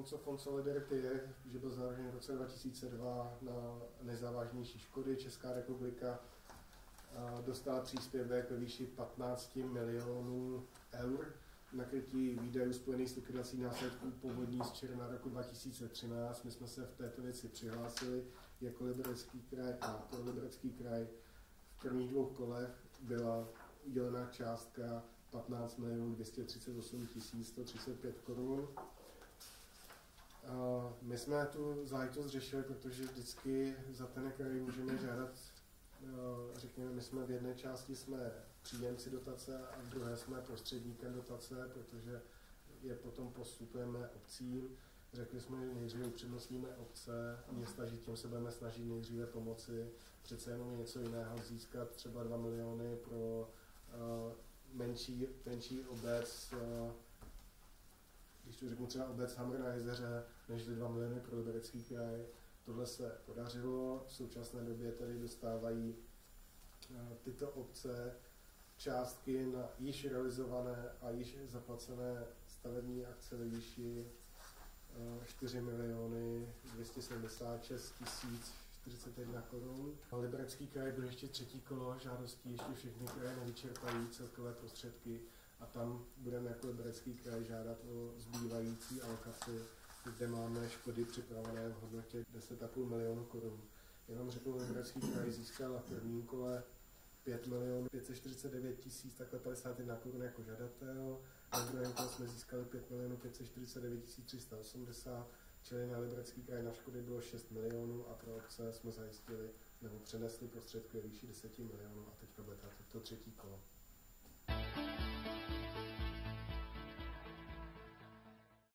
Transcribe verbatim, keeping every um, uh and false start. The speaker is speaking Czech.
co Fond Solidarity je, že byl založen v roce dva tisíce dva na nejzávažnější škody. Česká republika dostala příspěvek ve výši patnáct milionů eur na krytí výdajů spojených s likvidací následků povodní z června roku dva tisíce třináct. My jsme se v této věci přihlásili jako Liberecký kraj a pro Liberecký kraj v prvních dvou kolech byla udělená částka patnáct milionů dvě stě třicet osm tisíc sto třicet pět korun. My jsme tu záležitost řešili, protože vždycky za ten kraj můžeme žádat, řekněme, my jsme v jedné části jsme příjemci dotace a v druhé jsme prostředníkem dotace, protože je potom postupujeme obcím. Řekli jsme, že nejdříve upřednostníme obce, města, že tím se budeme snažit nejdříve pomoci. Přece jenom je něco jiného získat třeba dva miliony pro uh, menší, menší obec, uh, když to řeknu třeba obec Hamr na jezeře, než dva miliony pro Liberecký kraj. Tohle se podařilo, v současné době tedy dostávají uh, tyto obce částky na již realizované a již zaplacené stavební akce ve výši čtyři miliony dvě stě sedmdesát šest tisíc čtyřicet jedna korun. Liberecký kraj byl ještě třetí kolo žádostí, ještě všechny kraje nevyčerpají celkové prostředky a tam budeme jako Liberecký kraj žádat o zbývající alokaci, kde máme škody připravené v hodnotě deset a půl milionu korun. Jenom řeknu, Liberecký kraj získal v prvním kole pět milionů pět set čtyřicet devět tisíc padesát jedna korun jako žadatel. Na druhém kole jsme získali pět milionů pět set čtyřicet devět tisíc tři sta osmdesát, čili na Liberecký kraj na škody bylo šest milionů a pro obce jsme zajistili nebo přenesli prostředky ve výši deset milionů a teďka bude to třetí kolo.